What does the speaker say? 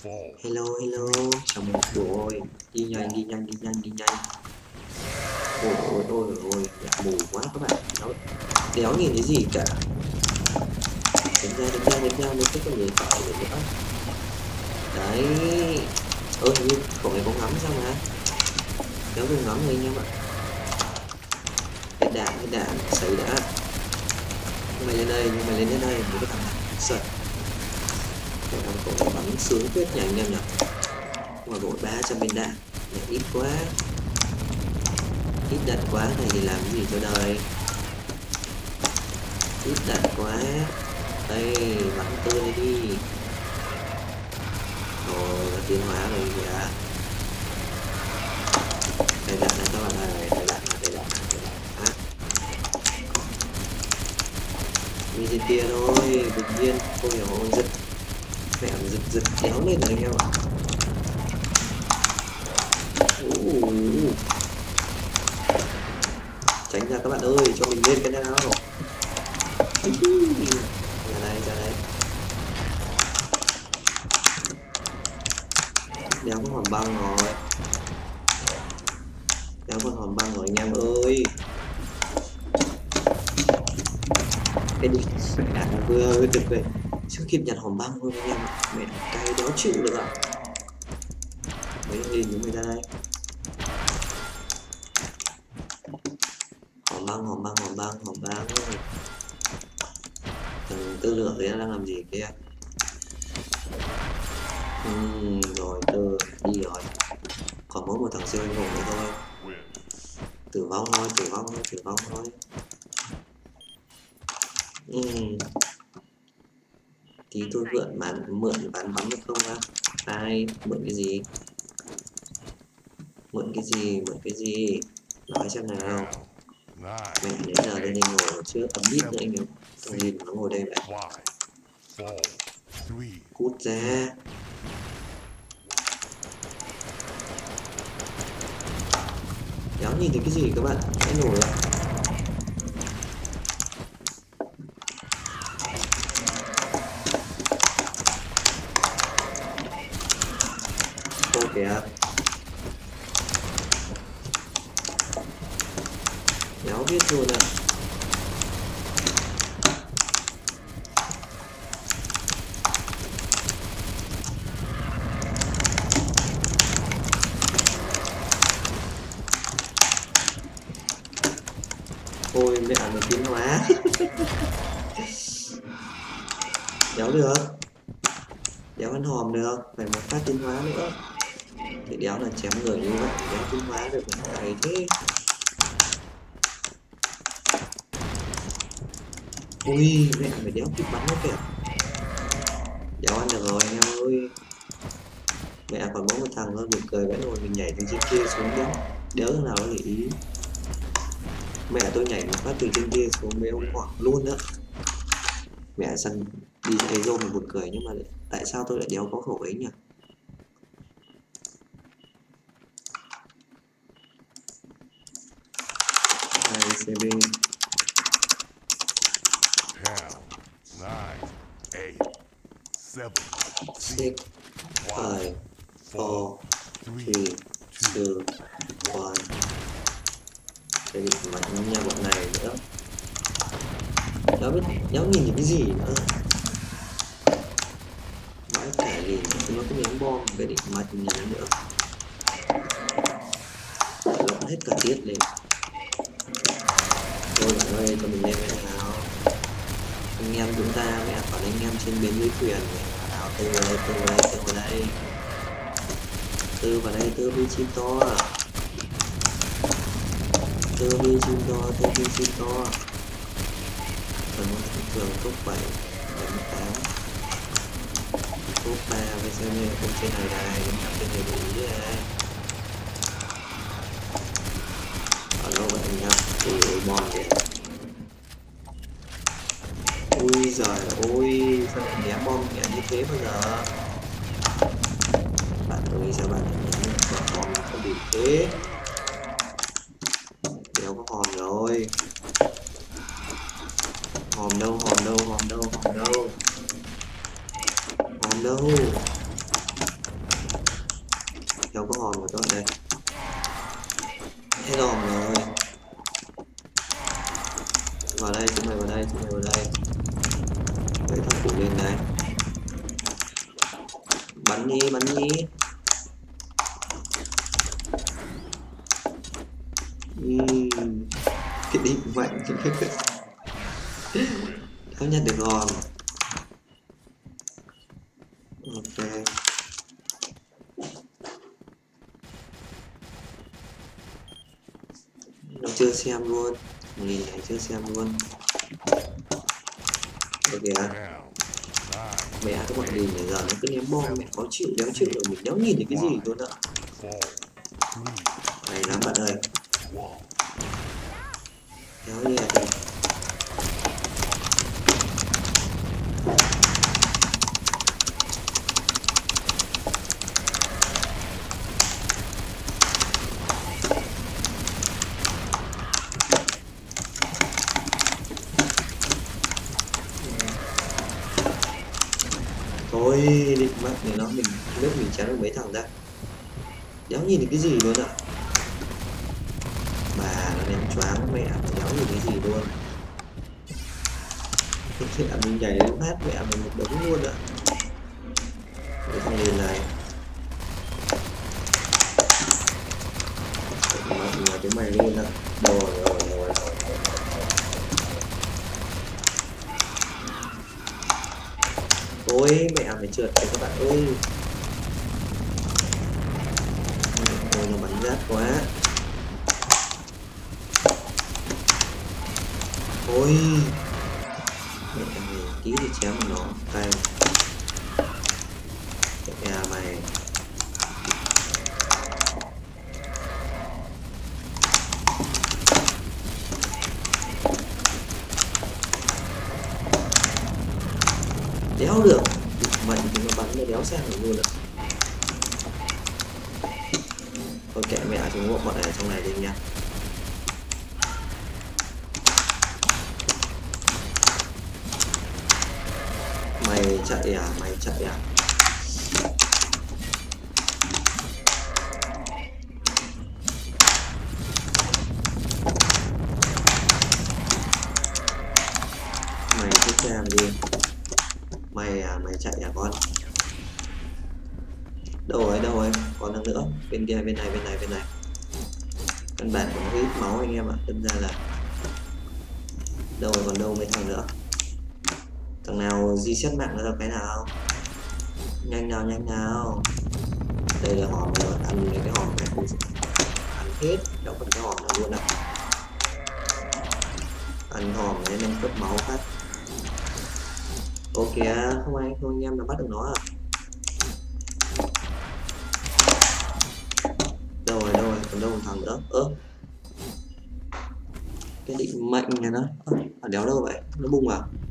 Hello hello, chào mừng rồi. Đi nhanh đi nhanh đi nhanh đi nhanh. Ôi ôi ôi ôi, dạ mù quá các bạn. Nó đéo nhìn thấy gì cả. Đánh ra mới có người phải được nữa. Đấy. Hình như cậu này có ngắm sao mà. Đéo dùng ngắm rồi anh em ạ. Hết đạn, xảy đã. Nhưng mà lên đây mới có thằng sợ. Cái thằng cậu này bắn sướng phết nhỉ anh em nhỉ. Mà bộ 300 viên đạn, ít quá. Ít đạn quá này thì làm gì cho đời. Ít đạn quá. Đây, bắn tươi đi. Rồi, nó tiến hóa rồi kìa. Đây đạn này các bạn ơi, đây đạn này. Đi trên kia thôi, đột nhiên. Ôi dồi giật. Mẹ giật kéo lên rồi anh em ạ. Tránh ra các bạn ơi, cho mình lên cái nào. Ra đây. Đéo có hòn băng rồi. Anh em ơi. Cái đi vừa được rồi. Chưa kịp nhặt hòn băng luôn anh em. Mẹ cay đéo chịu được ạ. Mấy hình chúng mình ra đây. Hòn băng. Thằng tư lửa đấy đang làm gì kia. Rồi tư đi rồi. Còn mỗi một thằng siêu anh hùng nữa thôi. Tử vong thôi. Tí tôi mượn bắn được không á? Ai mượn cái gì? Nói xem nào. Mẹ đến giờ đây ngồi trước ấm bít nữa anh em. Thằng nhìn nó ngồi đây vậy. Cút ra. Đéo nhìn thấy cái gì các bạn. Hãy nổi ạ. Ô kìa. Đéo biết luôn ạ. Ôi mẹ nó tiến hóa. Đéo được. Đéo ăn hòm được. Phải một phát tiến hóa nữa. Để đéo là chém người như vậy. Đéo tiến hóa được cái thế. Ui mẹ mày đéo kịp bắn nó kìa. Đéo ăn được rồi anh em ơi. Mẹ còn mỗi một thằng thôi, buồn cười vãi nồi. Mình nhảy từ trên kia xuống đéo thằng nào có để ý. Mẹ tôi nhảy một phát từ trên kia xuống mấy ông hoảng luôn đó. Mẹ sân đi thấy rôm mà buồn cười, nhưng mà tại sao tôi lại đéo có khẩu ấy nhỉ? CB 6 5 4 3 2 1. Đây thì mạnh nha bọn này nữa. Đéo nhìn những cái gì nữa. Mãi cả gì nó có miếng bom về định mạch nhìn nó nữa. Lộn hết cả tiết lên. Thôi bạn ơi, cho mình lên cái nào. Anh em chúng ta mẹ còn anh em trên bến dưới thuyền nào. Tư vào đây. Tư vi chim to. Phần môn thường top 7 8 top 3 với xem như không trên này đài nhưng mà trên này đủ ý này. Ở đâu vậy anh em? Ui bom kìa. Ui giời ôi, sao lại ném bom kìa như thế bây giờ? Bạn ơi sao bạn lại ném bom không bị thế? Đéo có hòm rồi. Hòm đâu. theo có hòm của tôi đây. Hết hòm rồi. Vào đây, chúng mày vào đây, chúng mày vào đây. Lấy thằng cụ lên đây. Bắn đi, bắn đi. Cái định mạnh. Không nhận được hòm. Ok. Nó chưa xem luôn. Nhìn này chưa xem luôn. Ok à. Mẹ các bạn nhìn bây giờ nó cứ ném bom, mẹ khó chịu đéo chịu được, mình đéo nhìn thấy cái gì luôn ạ. Này lắm bạn ơi. Đéo như là đây. Thôi định mất này nó mình lớp mình chém được mấy thằng ra. Đéo nhìn thấy cái gì luôn ạ. Bà nó ném choáng mẹ, đéo nhìn cái gì luôn. Mẹ mình nhảy đến phát mẹ mình một đống luôn ạ. Cái thằng liền này. Mà chúng mày lên ạ. Rồi. Ôi mẹ mày trượt kìa các bạn ơi. Ôi nó bắn rát quá. Ôi mẹ mày tí thì chém nó tay. Mẹ mày. Đéo được. Mạnh thì nó bắn nó đéo sang được luôn ạ. Thôi kệ mẹ chúng bọn này ở trong này đi nha. Mày chạy à, mày chạy à. Mày cứ xem đi. Mày à, mày chạy à con. Đâu rồi, còn thằng nữa. Bên kia, bên này. Căn bản cũng có ít máu anh em ạ, đâm ra là đâu rồi, còn đâu mấy thằng nữa. Thằng nào di xét mạng nó ra cái nào. Nhanh nào. Đây là hòm rồi, ăn cái hòm này cũng ăn hết, đâu còn cái hòm nào luôn ạ. Ăn hòm này nâng cấp máu phát. Ok, không anh em nào bắt được nó à. Đâu rồi, còn đâu một thằng nữa. Cái định mệnh này nó đéo đâu vậy, nó bung à.